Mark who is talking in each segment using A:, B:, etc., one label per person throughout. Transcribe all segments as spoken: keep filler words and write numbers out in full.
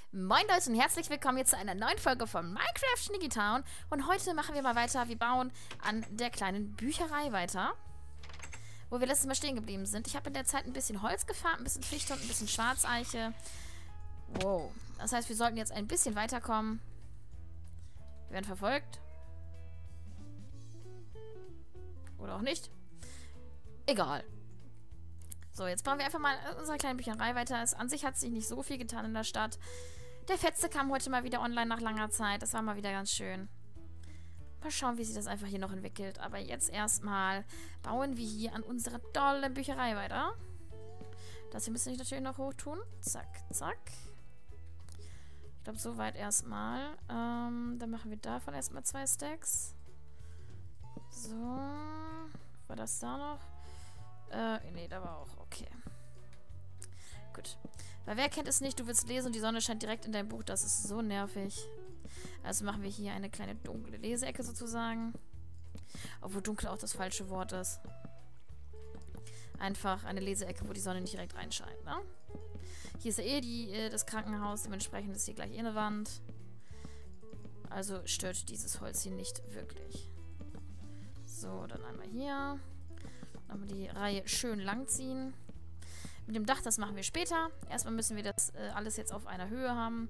A: Moin Leute und herzlich willkommen hier zu einer neuen Folge von Minecraft Sneaky Town. Und heute machen wir mal weiter, wir bauen an der kleinen Bücherei weiter, wo wir letztes Mal stehen geblieben sind. Ich habe in der Zeit ein bisschen Holz gefarmt, ein bisschen Fichte und ein bisschen Schwarzeiche. Wow, das heißt, wir sollten jetzt ein bisschen weiterkommen. Wir werden verfolgt. Oder auch nicht. Egal. So, jetzt bauen wir einfach mal unsere kleine Bücherei weiter. Es, an sich hat sich nicht so viel getan in der Stadt. Der Fetze kam heute mal wieder online nach langer Zeit. Das war mal wieder ganz schön. Mal schauen, wie sich das einfach hier noch entwickelt. Aber jetzt erstmal bauen wir hier an unserer tollen Bücherei weiter. Das hier müssen wir natürlich noch hoch tun. Zack, zack. Ich glaube, soweit erstmal. Ähm, dann machen wir davon erstmal zwei Stacks. So. War das da noch? Äh, nee, da war auch. Okay. Gut. Weil wer kennt es nicht, du willst lesen und die Sonne scheint direkt in dein Buch. Das ist so nervig. Also machen wir hier eine kleine dunkle Leseecke sozusagen. Obwohl dunkel auch das falsche Wort ist. Einfach eine Leseecke, wo die Sonne nicht direkt reinscheint, ne? Hier ist ja eh die, äh, das Krankenhaus. Dementsprechend ist hier gleich eh eine Wand. Also stört dieses Holz hier nicht wirklich. So, dann einmal hier. Nochmal die Reihe schön lang ziehen. Mit dem Dach, das machen wir später. Erstmal müssen wir das äh, alles jetzt auf einer Höhe haben.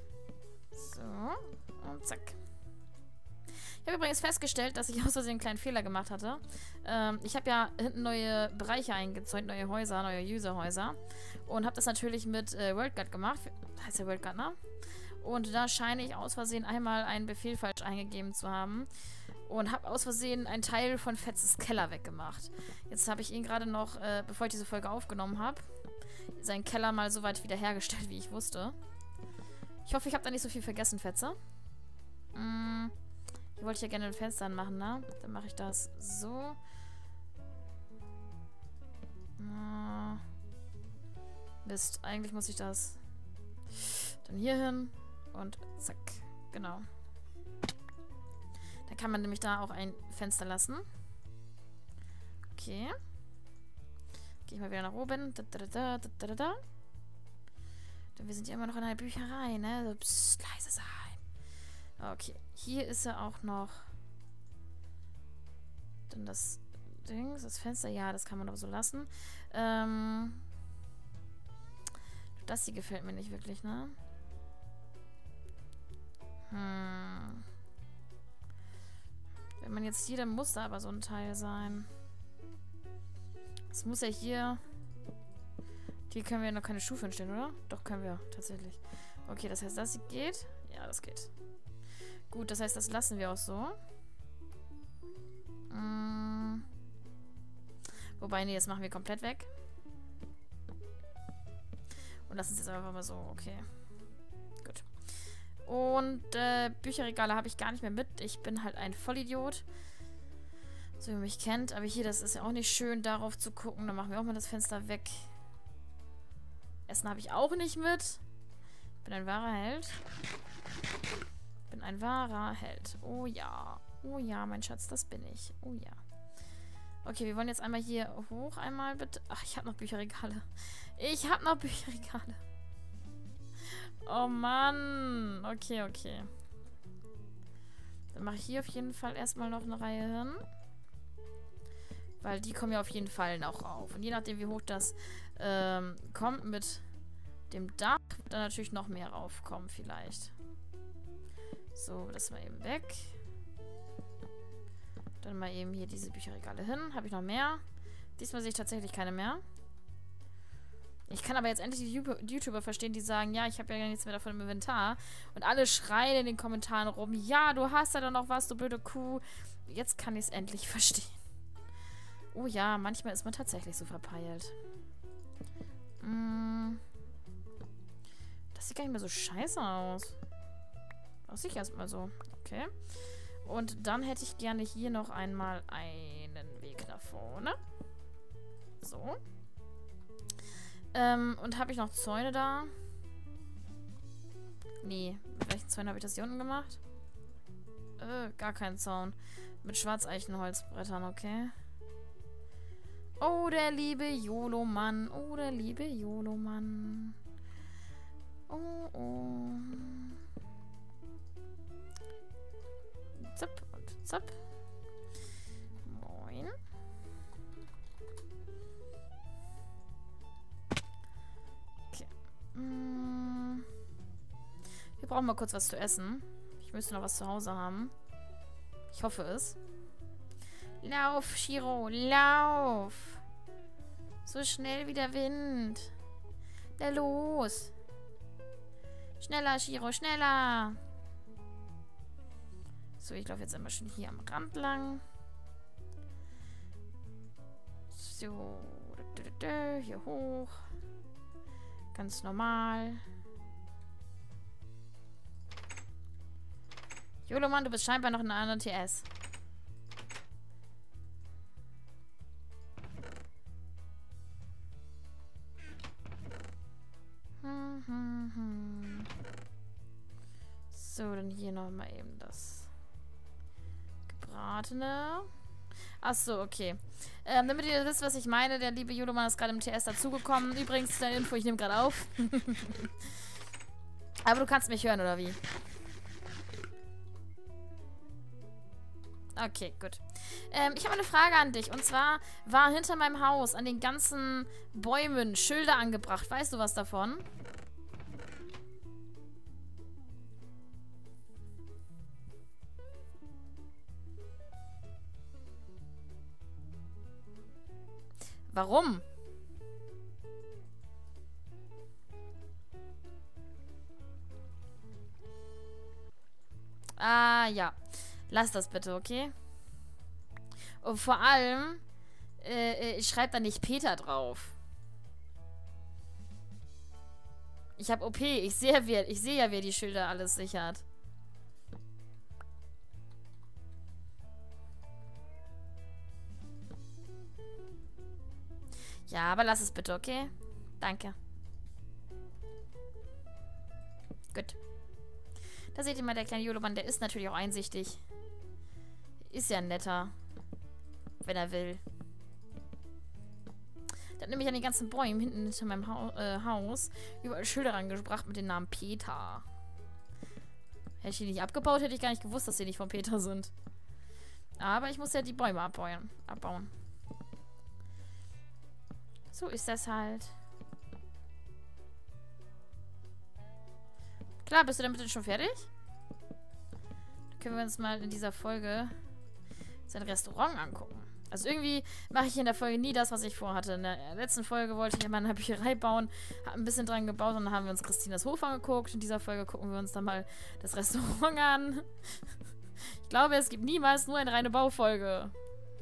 A: So. Und zack. Ich habe übrigens festgestellt, dass ich aus Versehen einen kleinen Fehler gemacht hatte. Ähm, ich habe ja hinten neue Bereiche eingezäunt, neue Häuser, neue User-Häuser. Und habe das natürlich mit äh, WorldGuard gemacht. Heißt ja WorldGuard, ne? Und da scheine ich aus Versehen einmal einen Befehl falsch eingegeben zu haben. Und habe aus Versehen einen Teil von Fetzes Keller weggemacht. Jetzt habe ich ihn gerade noch, äh, bevor ich diese Folge aufgenommen habe, seinen Keller mal so weit wiederhergestellt, wie ich wusste. Ich hoffe, ich habe da nicht so viel vergessen, Fetze. Hm, hier wollte ich ja gerne ein Fenster anmachen, ne? Dann mache ich das so. Uh, Mist, eigentlich muss ich das dann hier hin und zack, genau. Da kann man nämlich da auch ein Fenster lassen. Okay. Gehe ich mal wieder nach oben. Da, da, da, da, da, da. Denn wir sind ja immer noch in einer Bücherei, ne? So, psst, leise sein. Okay. Hier ist ja auch noch dann das Ding, das Fenster. Ja, das kann man aber so lassen. Ähm. Das hier gefällt mir nicht wirklich, ne? Hm. Wenn man jetzt hier, dann muss da aber so ein Teil sein. Es muss ja hier... Hier können wir noch keine Stufe hinstellen, oder? Doch, können wir, tatsächlich. Okay, das heißt, das geht? Ja, das geht. Gut, das heißt, das lassen wir auch so. Hm. Wobei, nee, das machen wir komplett weg. Und lassen es jetzt einfach mal so, okay. Gut. Und äh, Bücherregale habe ich gar nicht mehr mit. Ich bin halt ein Vollidiot. So wie man mich kennt. Aber hier, das ist ja auch nicht schön, darauf zu gucken. Dann machen wir auch mal das Fenster weg. Essen habe ich auch nicht mit. Ich bin ein wahrer Held. Ich bin ein wahrer Held. Oh ja. Oh ja, mein Schatz, das bin ich. Oh ja. Okay, wir wollen jetzt einmal hier hoch. Einmal bitte. Ach, ich habe noch Bücherregale. Ich habe noch Bücherregale. Oh Mann. Okay, okay. Dann mache ich hier auf jeden Fall erstmal noch eine Reihe hin. Weil die kommen ja auf jeden Fall noch auf. Und je nachdem, wie hoch das ähm, kommt mit dem Dach, wird dann natürlich noch mehr raufkommen vielleicht. So, das mal eben weg. Dann mal eben hier diese Bücherregale hin. Habe ich noch mehr? Diesmal sehe ich tatsächlich keine mehr. Ich kann aber jetzt endlich die YouTuber verstehen, die sagen, ja, ich habe ja nichts mehr davon im Inventar. Und alle schreien in den Kommentaren rum, ja, du hast ja doch noch was, du blöde Kuh. Jetzt kann ich es endlich verstehen. Oh ja, manchmal ist man tatsächlich so verpeilt. Mm. Das sieht gar nicht mehr so scheiße aus. Das sieht erstmal so. Okay. Und dann hätte ich gerne hier noch einmal einen Weg nach vorne. So. Ähm, und habe ich noch Zäune da? Nee. Mit welchen Zäunen habe ich das hier unten gemacht? Äh, gar keinen Zaun. Mit Schwarzeichenholzbrettern, okay. Oh, der liebe YOLO-Mann. Oh, der liebe YOLO-Mann. Oh, oh. Zap und zap. Moin. Okay. Mm. Wir brauchen mal kurz was zu essen. Ich müsste noch was zu Hause haben. Ich hoffe es. Lauf, Shiro, lauf! So schnell wie der Wind. Na los! Schneller, Shiro, schneller! So, ich laufe jetzt einmal schon hier am Rand lang. So. Hier hoch. Ganz normal. Joloman, du bist scheinbar noch in einer anderen T S. Hm, hm, hm. So, dann hier nochmal eben das Gebratene. Achso, okay. Ähm, damit ihr wisst, was ich meine, der liebe Joloman ist gerade im T S dazugekommen. Übrigens, deine Info, ich nehme gerade auf. Aber du kannst mich hören, oder wie? Okay, gut. Ähm, ich habe eine Frage an dich. Und zwar war hinter meinem Haus an den ganzen Bäumen Schilder angebracht. Weißt du was davon? Warum? Ah, ja. Lass das bitte, okay? Und vor allem, äh, ich schreibe da nicht Peter drauf. Ich habe O P. Ich sehe wer, ich sehe ja, wer die Schilder alles sichert. Ja, aber lass es bitte, okay? Danke. Gut. Da seht ihr mal, der kleine Joloman, der ist natürlich auch einsichtig. Ist ja netter. Wenn er will. Der hat nämlich an den ganzen Bäumen hinten hinter meinem ha äh, Haus überall Schilder rangebracht mit dem Namen Peter. Hätte ich die nicht abgebaut, hätte ich gar nicht gewusst, dass sie nicht von Peter sind. Aber ich muss ja die Bäume abbauen. abbauen. So ist das halt. Klar, bist du damit schon fertig? Dann können wir uns mal in dieser Folge sein Restaurant angucken. Also irgendwie mache ich in der Folge nie das, was ich vorhatte. In der letzten Folge wollte ich ja mal eine Bücherei bauen, habe ein bisschen dran gebaut und dann haben wir uns Christinas Hof angeguckt. In dieser Folge gucken wir uns dann mal das Restaurant an. Ich glaube, es gibt niemals nur eine reine Baufolge.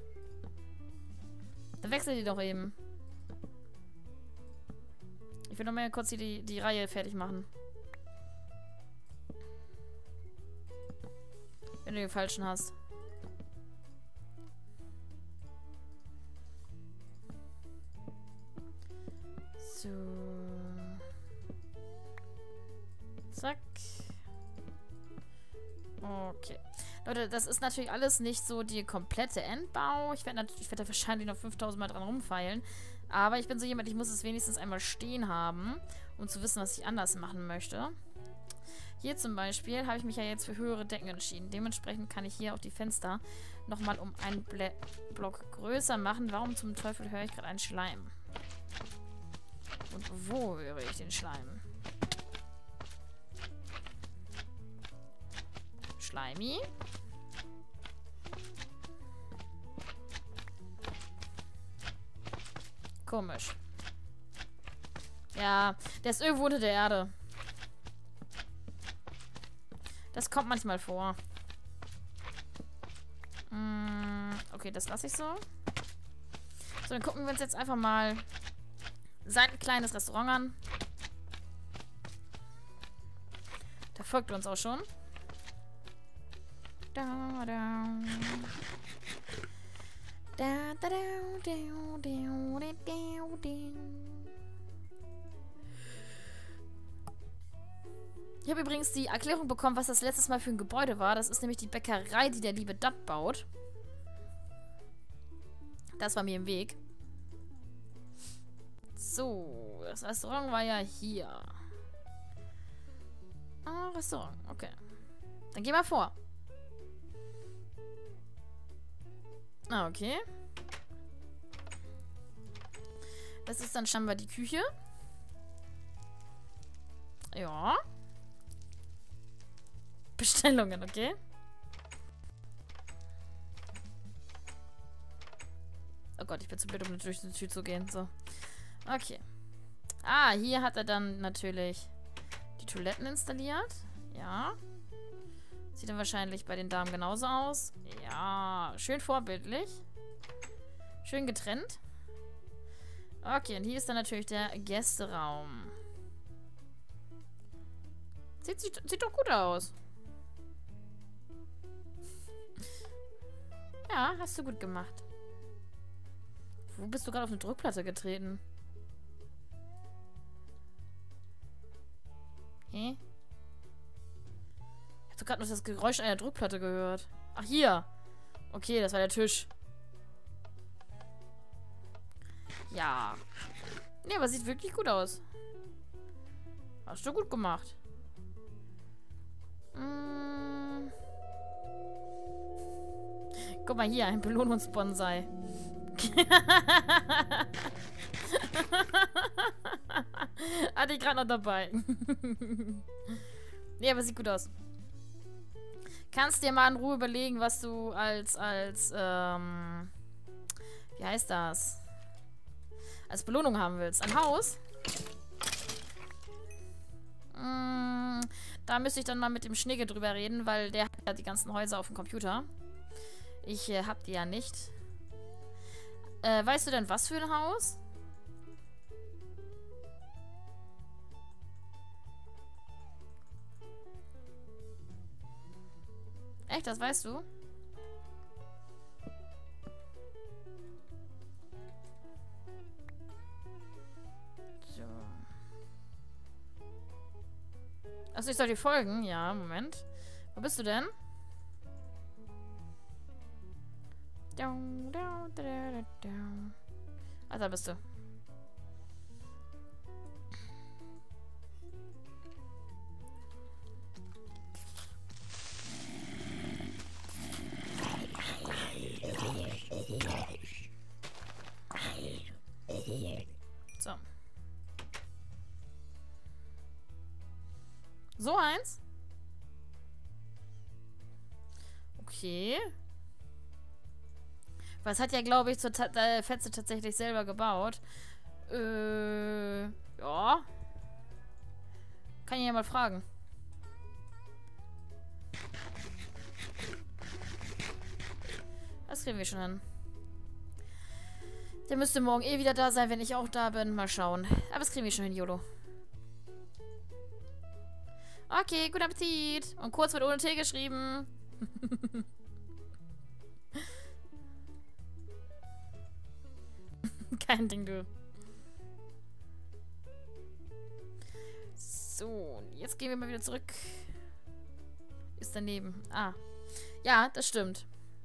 A: Dann wechsel die doch eben. Ich will noch mal kurz hier die, die Reihe fertig machen. Wenn du den falschen hast. So. Zack. Okay. Leute, das ist natürlich alles nicht so die komplette Endbau. Ich werde ich werd da wahrscheinlich noch fünftausend Mal dran rumfeilen. Aber ich bin so jemand, ich muss es wenigstens einmal stehen haben, um zu wissen, was ich anders machen möchte. Hier zum Beispiel habe ich mich ja jetzt für höhere Decken entschieden. Dementsprechend kann ich hier auch die Fenster nochmal um einen Bl Block größer machen. Warum zum Teufel höre ich gerade einen Schleim? Und wo höre ich den Schleim? Schleimi? Komisch. Ja, der ist irgendwo unter der Erde. Das kommt manchmal vor. Mm, okay, das lasse ich so. So, dann gucken wir uns jetzt einfach mal sein kleines Restaurant an. Da folgt uns auch schon. Da, da. Da, da, da, da, da, da, da, da. Ich habe übrigens die Erklärung bekommen, was das letztes Mal für ein Gebäude war. Das ist nämlich die Bäckerei, die der liebe Dad baut. Das war mir im Weg. So, das Restaurant war ja hier. Restaurant. Okay. Dann geh mal vor. Ah, okay. Das ist dann scheinbar die Küche. Ja. Bestellungen, okay. Oh Gott, ich bin zu blöd, um durch die Tür zu gehen. So. Okay. Ah, hier hat er dann natürlich die Toiletten installiert. Ja. Sieht dann wahrscheinlich bei den Damen genauso aus. Ja, schön vorbildlich. Schön getrennt. Okay, und hier ist dann natürlich der Gästeraum. Sieht, sieht, sieht doch gut aus. Ja, hast du gut gemacht. Wo bist du gerade auf eine Druckplatte getreten? Hä? Ich hab doch gerade noch das Geräusch einer Druckplatte gehört. Ach, hier. Okay, das war der Tisch. Ja. Nee, aber sieht wirklich gut aus. Hast du gut gemacht. Mm. Guck mal hier, ein Belohnungsbonsai. Hatte ich gerade noch dabei. Nee, aber sieht gut aus. Kannst dir mal in Ruhe überlegen, was du als, als, ähm, wie heißt das? Als Belohnung haben willst. Ein Haus? Mm, da müsste ich dann mal mit dem Schnigge drüber reden, weil der hat ja die ganzen Häuser auf dem Computer. Ich äh, hab die ja nicht. Äh, weißt du denn, was für ein Haus? Echt, das weißt du? So. Achso, ich soll dir folgen? Ja, Moment. Wo bist du denn? Ah, da bist du. So. So eins? Okay. Weil es hat ja, glaube ich, zur Ta äh, Fetze tatsächlich selber gebaut. Äh, ja. Kann ich ja mal fragen. Das kriegen wir schon hin. Der müsste morgen eh wieder da sein, wenn ich auch da bin. Mal schauen. Aber das kriegen wir schon hin, YOLO. Okay, guten Appetit. Und kurz wird ohne T geschrieben. Kein Ding, du. So, jetzt gehen wir mal wieder zurück. Ist daneben. Ah. Ja, das stimmt.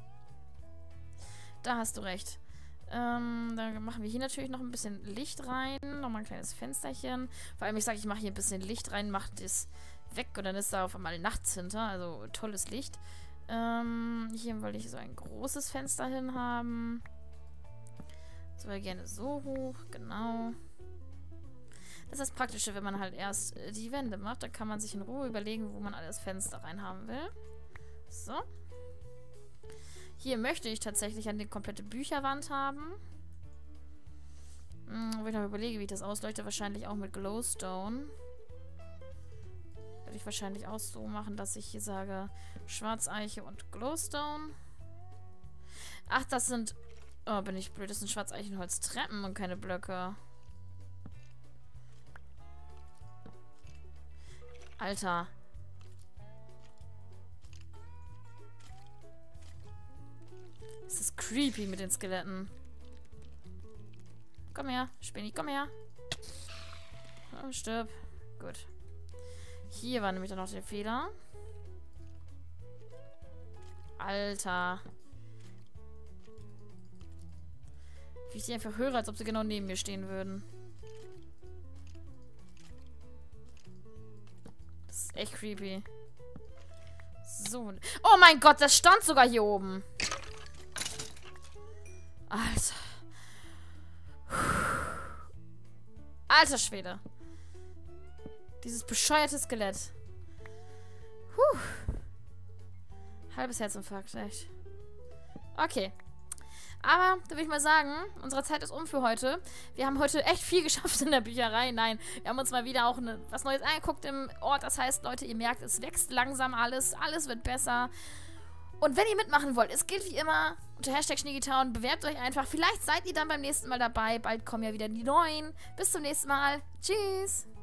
A: Da hast du recht. Ähm, dann machen wir hier natürlich noch ein bisschen Licht rein. Nochmal ein kleines Fensterchen. Vor allem, ich sage, ich mache hier ein bisschen Licht rein, mache das weg und dann ist da auf einmal nachts hinter. Also tolles Licht. Ähm, hier wollte ich so ein großes Fenster hin haben. So, wir gerne so hoch, genau. Das ist das Praktische, wenn man halt erst äh, die Wände macht. Da kann man sich in Ruhe überlegen, wo man alles Fenster rein haben will. So. Hier möchte ich tatsächlich eine komplette Bücherwand haben. Hm, wo ich noch überlege, wie ich das ausleuchte. Wahrscheinlich auch mit Glowstone. Werde ich wahrscheinlich auch so machen, dass ich hier sage Schwarzeiche und Glowstone. Ach, das sind... Oh, bin ich blöd. Das sind Schwarzeichenholztreppen und keine Blöcke. Alter. Das ist creepy mit den Skeletten. Komm her, Spinni, komm her. Oh, stirb. Gut. Hier war nämlich dann noch der Fehler. Alter. Wie ich die einfach höre, als ob sie genau neben mir stehen würden. ist echt creepy. So. Oh mein Gott, das stand sogar hier oben. Alter. Alter Schwede. Dieses bescheuerte Skelett. Puh. Halbes Herzinfarkt, echt. Okay. Aber, da würde ich mal sagen, unsere Zeit ist um für heute. Wir haben heute echt viel geschafft in der Bücherei. Nein, wir haben uns mal wieder auch eine, was Neues angeguckt im Ort. Das heißt, Leute, ihr merkt, es wächst langsam alles. Alles wird besser. Und wenn ihr mitmachen wollt, es gilt wie immer unter Hashtag Schneegitown. Bewerbt euch einfach. Vielleicht seid ihr dann beim nächsten Mal dabei. Bald kommen ja wieder die neuen. Bis zum nächsten Mal. Tschüss.